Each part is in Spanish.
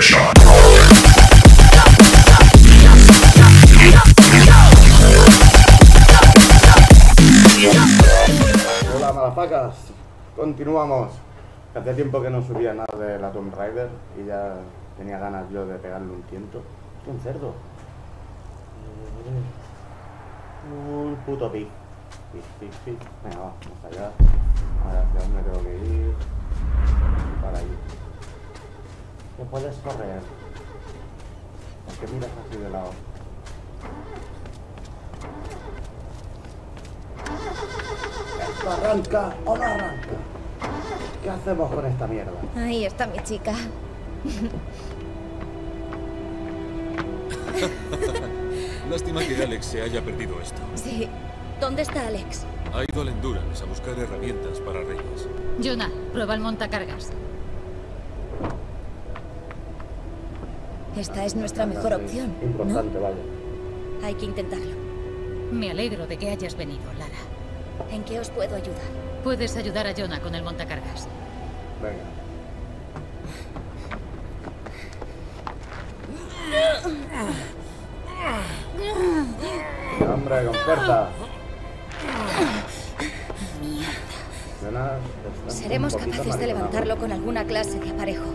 Hola, malafacas. Continuamos. Hace tiempo que no subía nada de la Tomb Raider y ya tenía ganas yo de pegarle un tiento. ¡Qué un cerdo! Un puto pig. Pig. Venga, vamos allá. A ver hacia dónde tengo que ir. Y para allí. ¿Qué puedes correr? ¿Por qué miras así de lado? ¿Esto arranca o no arranca? ¿Qué hacemos con esta mierda? Ahí está mi chica. Lástima que Alex se haya perdido esto. Sí. ¿Dónde está Alex? Ha ido al Endurance a buscar herramientas para Reyes. Jonah, prueba el montacargas. Esta es nuestra mejor opción, Importante, ¿no? vaya. Hay que intentarlo. Me alegro de que hayas venido, Lara. ¿En qué os puedo ayudar? Puedes ayudar a Jonah con el montacargas. Venga. Hombre, con fuerza. Jonas está Seremos un poquito capaces de mariconado. levantarlo con alguna clase de aparejo.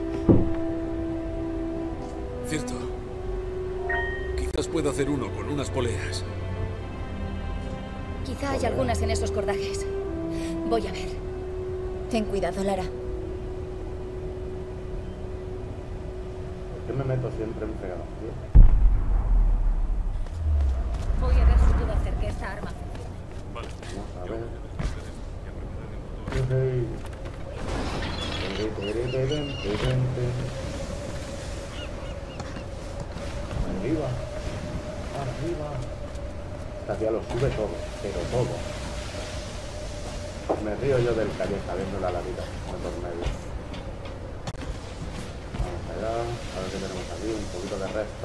Cierto. Quizás pueda hacer uno con unas poleas. Quizá hay algunas en esos cordajes. Voy a ver. Ten cuidado, Lara. ¿Por qué me meto siempre en fregados, tío? Voy a ver si puedo hacer que esta arma funcione. Vamos a ver. Arriba. Arriba. Esta tía lo sube todo, pero todo. Me río yo del calleja viendo la vida por medio. Vamos allá, a ver qué tenemos aquí, un poquito de resto.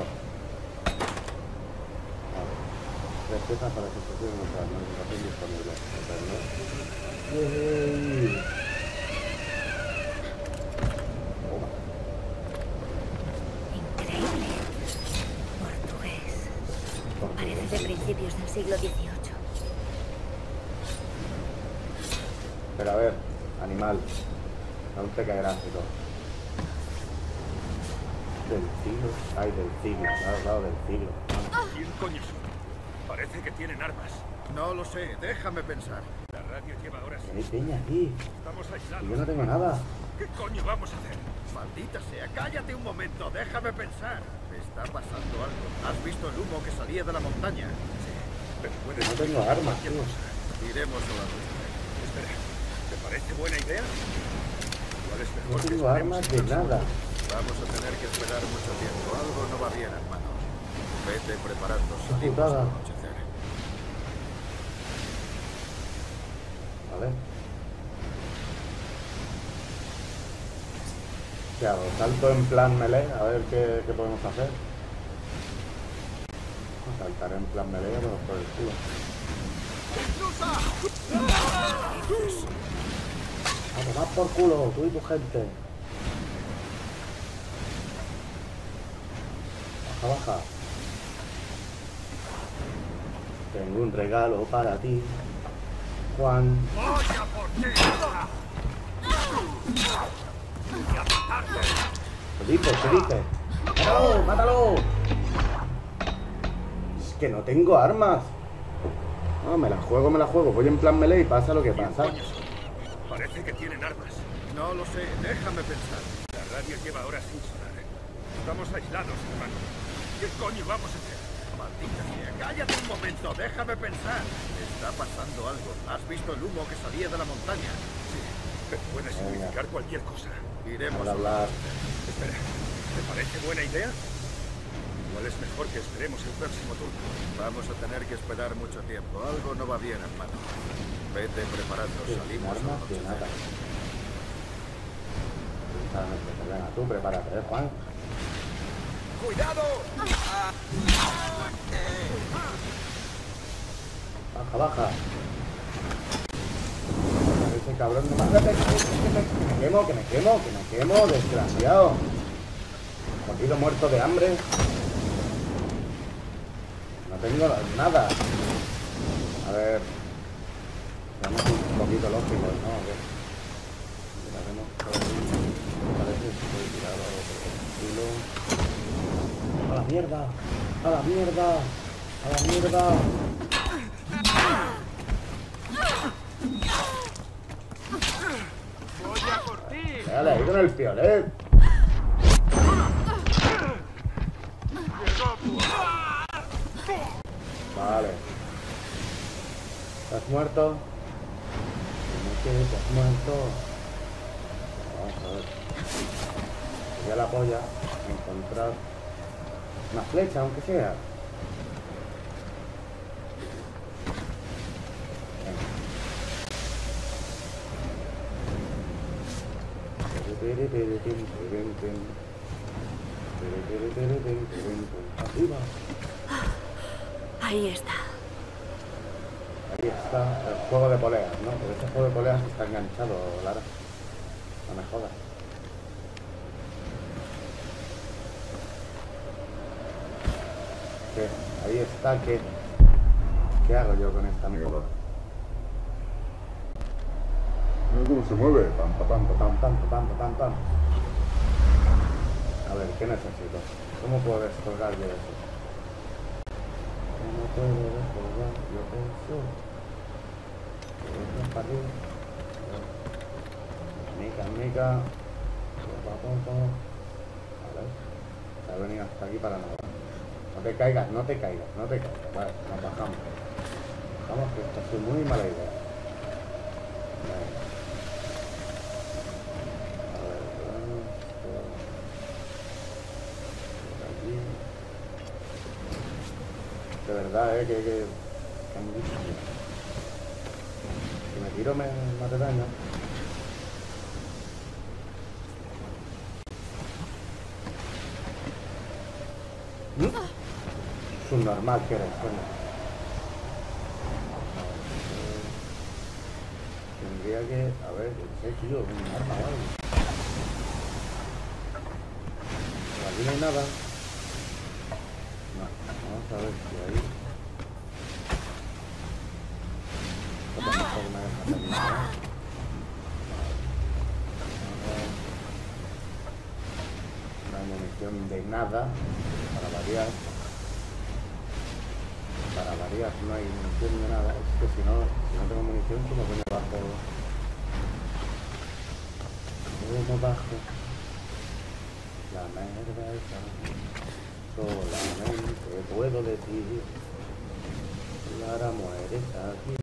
Vale. 3 piezas para que se sustituyan nuestra modificación disponible. ¡Yay! Toma. Increíble. Portugués. Parece de principios del siglo XVIII. Pero a ver, animal. Aún te caerás y todo. Del siglo. Ay, del siglo. Me has hablado del siglo. ¿Quién coño son? Parece que tienen armas. No lo sé, déjame pensar. La radio lleva horas. ¿Qué hay peña aquí? Estamos Y aislados. yo no tengo nada. ¿Qué coño vamos a hacer? Maldita sea, cállate un momento, déjame pensar. Está pasando algo. ¿Has visto el humo que salía de la montaña? Pero puede No ser tengo armas, cualquier tío. cosa. Iremos a la ruta. Espera, ¿te parece buena idea? Igual es No mejor que tengo esperemos armas el de próximo nada. Vamos a tener que esperar mucho tiempo. Algo no va bien, hermano. Vete preparando. Salimos putada. al anochecer. Vale. ¿Qué hago? ¿Salto en plan melee? A ver qué podemos hacer. Saltaré en plan melee pero por el culo. A tomar por culo, tú y tu gente. Baja, baja. Tengo un regalo para ti, Juan. ¡Vaya por ti! ¿Qué dices? ¿Qué dices? ¡Mátalo! ¡Mátalo! Es que no tengo armas. No, me la juego. Voy en plan melee y pasa lo que pasa. ¿Quién coño son? Parece que tienen armas. No lo sé, déjame pensar. La radio lleva horas sin sonar. Estamos aislados, hermano. ¿Qué coño vamos a hacer? Maldita sea, cállate un momento, déjame pensar. Está pasando algo. ¿Has visto el humo que salía de la montaña? Sí, pero puede significar cualquier cosa. Iremos Para hablar. Espera, ¿te parece buena idea? Igual es mejor que esperemos el próximo turno. Vamos a tener que esperar mucho tiempo. Algo no va bien, hermano. Vete preparando, Sin salimos al armas de nada. anochecer. Venga, tú prepárate, Juan. ¡Cuidado! Baja, baja. Ese cabrón no me... Que me quemo, desgraciado. Jodido, muerto de hambre. No tengo nada. A ver. Seamos un poquito lógicos, ¿no? A ver. Miraremos por ahí. Parece que estoy tirado por el estilo. ¡A la mierda! ¡A la mierda! ¡A la mierda! Voy a por ti. Dale, ahí con el piolet. Vale. ¿Estás muerto? ¿Cómo que estás muerto? Vamos a ver. Sería la polla encontrar una flecha, aunque sea. Arriba. Ahí está. Ahí está el juego de poleas, ¿no? Porque ese juego de poleas está enganchado, Lara. No me jodas. ¿Qué? Ahí está, ¿qué? ¿Qué hago yo con esta mierda? Mira cómo se mueve. Pam, pam, pam, pam, pam, pam, pam, pam. A ver, ¿qué necesito? ¿Cómo puedo descolgar yo eso? ¿Cómo puedo descolgar yo eso? Para arriba. Mica. Vale. Se ha venido hasta aquí para nada. No te caigas. Vale, nos bajamos. Vamos, que esto es muy mala idea. Vale. A ver, por aquí. De verdad, que han dicho. Si me tiro me hace daño. Es un normal que eres, coño. Tendría que... A ver, ¿qué sé, tío? Un arma o algo. Pero aquí no hay nada. No, vamos a ver si ahí... Esto tampoco me deja terminar. No hay munición de nada. Para variar. No hay munición de nada. Es que si no tengo munición, ¿cómo que me bajo? ¿Cómo bajo? La merda esa. Solamente puedo decir, Lara, mueres aquí.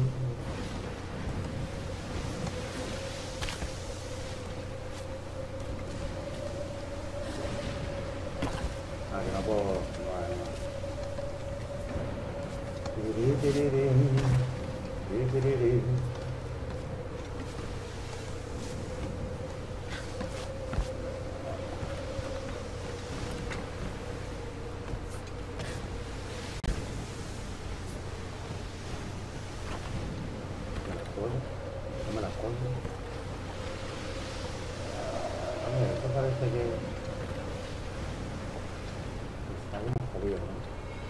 Ah, que no puedo... No. No me las pongo. Hombre, esto parece que está bien jodido, ¿no?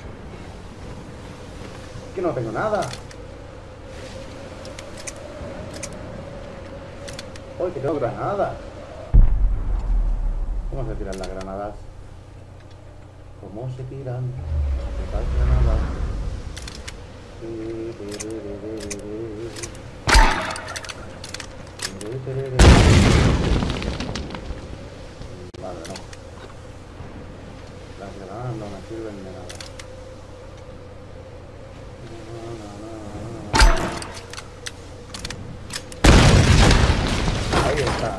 Es que no tengo nada. ¡Uy, que tengo granadas! ¿Cómo se tiran las granadas? ¿Cómo se tiran las granadas? Vale, no. Las granadas no me sirven de nada. Ahí está.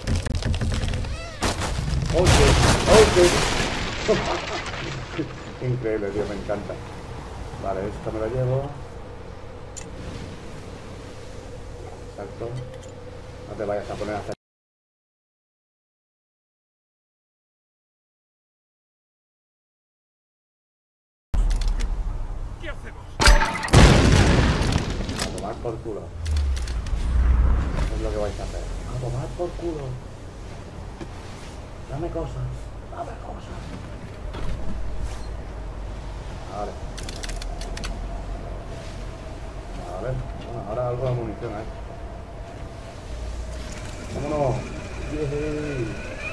Increíble, tío, me encanta. Vale, esto me lo llevo. Exacto. No te vayas a poner a hacer. ¿Qué hacemos? A tomar por culo. Eso es lo que vais a hacer. A tomar por culo. Dame cosas. Vale. Vale. Bueno, ahora algo de munición hay. ¡Vámonos! ¡Yehey!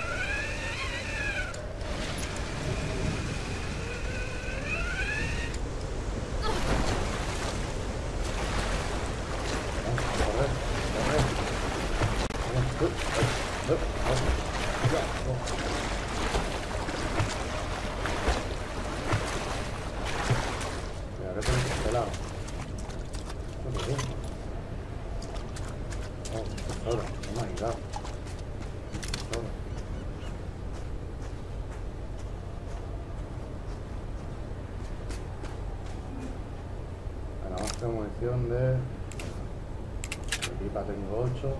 Munición de pipa tengo 8.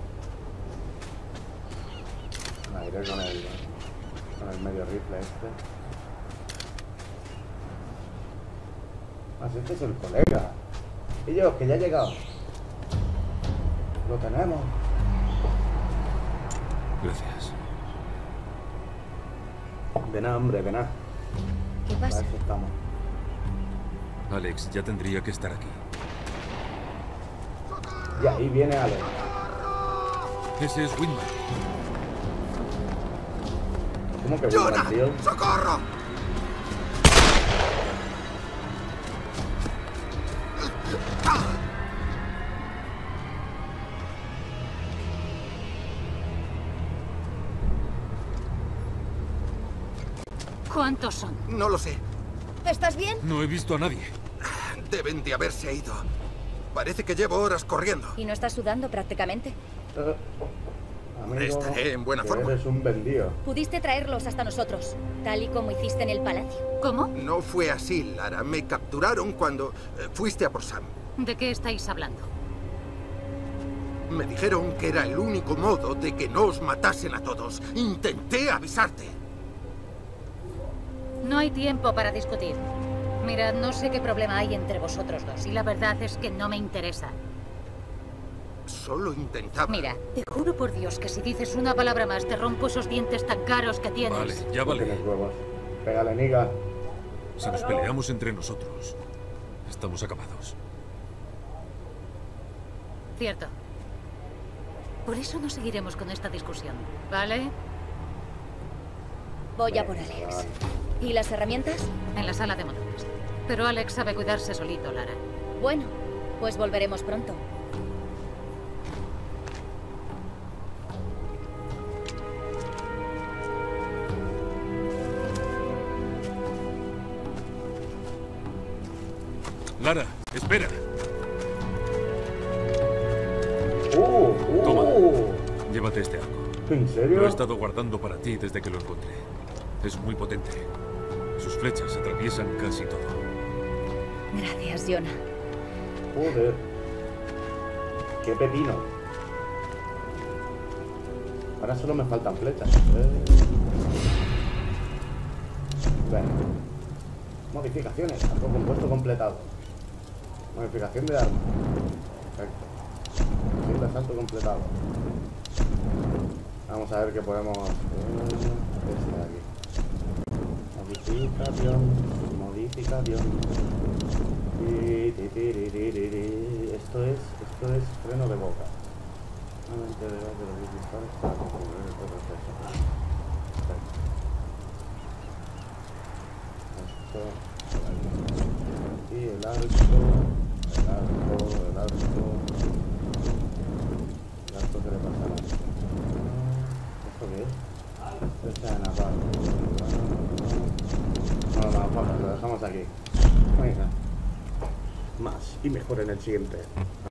Me iré con el medio rifle este. Así este es el colega. Y yo, que ya he llegado. Lo tenemos. Gracias. De nada, hombre, de nada. ¿Qué Para pasa? eso estamos. Alex ya tendría que estar aquí. Y ahí viene Alex. Ese es Windman. ¿Cómo que Windman, tío? ¡Socorro! ¿Cuántos son? No lo sé. ¿Estás bien? No he visto a nadie. Deben de haberse ido. Parece que llevo horas corriendo. ¿Y no estás sudando prácticamente? Amigo, Estaré en buena que forma. eres un vendido. Pudiste traerlos hasta nosotros, tal y como hiciste en el palacio. ¿Cómo? No fue así, Lara. Me capturaron cuando fuiste a por Sam. ¿De qué estáis hablando? Me dijeron que era el único modo de que no os matasen a todos. Intenté avisarte. No hay tiempo para discutir. Mirad, no sé qué problema hay entre vosotros dos, y la verdad es que no me interesa. Solo intentaba... Mira, te juro por Dios que si dices una palabra más te rompo esos dientes tan caros que tienes. Vale, ya No vale. tienes huevos. Pégale, niga. Si nos peleamos entre nosotros, estamos acabados. Cierto. Por eso no seguiremos con esta discusión, ¿vale? Voy a por Alex. ¿Y las herramientas? En la sala de motores. Pero Alex sabe cuidarse solito, Lara. Bueno, pues volveremos pronto. Lara, espera. Toma. Llévate este arco. ¿En serio? Lo he estado guardando para ti desde que lo encontré. Es muy potente. Sus flechas atraviesan casi todo. Gracias, Jonah. Joder. Qué pepino. Ahora solo me faltan flechas. Bueno. Modificaciones. Arco compuesto completado. Modificación de arma. Perfecto. Modificación de asalto completado. Vamos a ver qué podemos... este de aquí. Modificación. Esto es freno de boca. Nuevamente de los disparos para concluir el proceso. Perfecto. Esto. Y el arco. El arco que le pasa a la... ¿Esto qué es? Flecha de naval. No, lo dejamos aquí. Venga. Más y mejor en el siguiente.